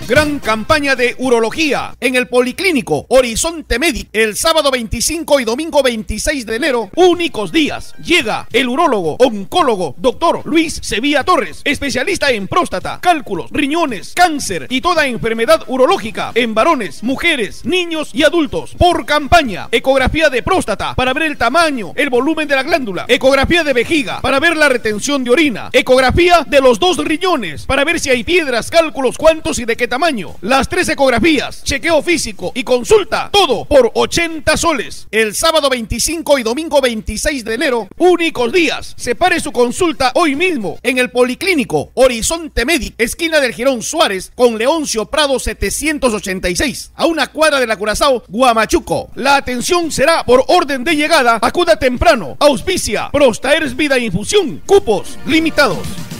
Gran campaña de urología en el Policlínico Horizonte Medic el sábado 25 y domingo 26 de enero, únicos días. Llega el urólogo, oncólogo, doctor Luis Sevilla Torres, especialista en próstata, cálculos, riñones, cáncer y toda enfermedad urológica en varones, mujeres, niños y adultos. Por campaña, ecografía de próstata para ver el tamaño, el volumen de la glándula, ecografía de vejiga para ver la retención de orina, ecografía de los 2 riñones para ver si hay piedras, cálculos, cuántos y de qué tamaño. Las 3 ecografías, chequeo físico y consulta, todo por 80 soles. El sábado 25 y domingo 26 de enero, únicos días. Separe su consulta hoy mismo en el Policlínico Horizonte Medic, esquina del Girón Suárez con Leoncio Prado 786, a una cuadra de la Curazao, Guamachuco. La atención será por orden de llegada. Acuda temprano. Auspicia Prostaers Vida Infusión. Cupos limitados.